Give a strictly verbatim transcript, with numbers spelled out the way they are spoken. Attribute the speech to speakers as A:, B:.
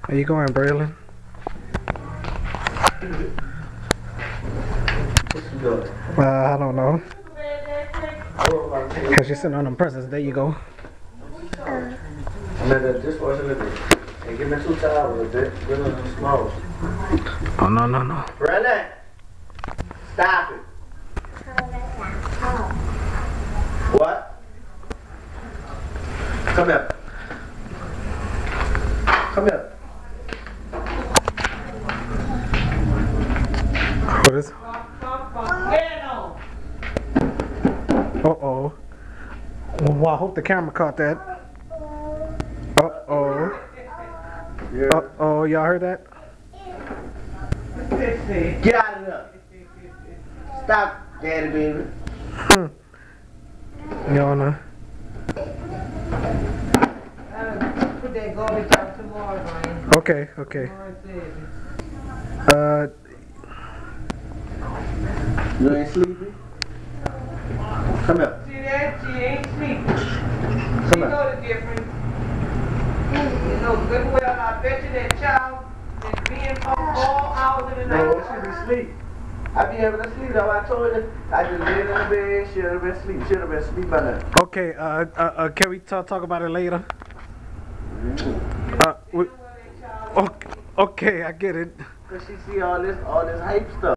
A: Are you going, Braylon? Uh, I don't know. Cause she's sitting on them presents. There you go.
B: Hey, give me two towels, a bit. Bring them small.
A: Oh, no, no, no.
B: Braylon, stop it. What? Come here. Come here.
A: What is? Uh-oh. Well, I hope the camera caught that. Uh-oh. Uh-oh, y'all heard that?
B: Get out of there. Stop, daddy baby.
A: Hmm. Y'all know.
C: Put that garbage out tomorrow, Ryan.
A: Okay, okay.
C: Tomorrow
A: Uh,
B: You ain't sleepy? Come here.
C: See that? She ain't sleeping.
B: Come
C: She
B: here.
C: know the difference. You know good well, I bet you that child is being up all hours of the night.
B: No, she be asleep. I be able to sleep. Though I told her, I just laid in the bed. She would have been asleep. She would have been asleep by now.
A: okay, uh, uh, uh can we talk, talk about it later? Uh, we, okay, okay, I get it.
B: Cause she see all this, all this hype stuff.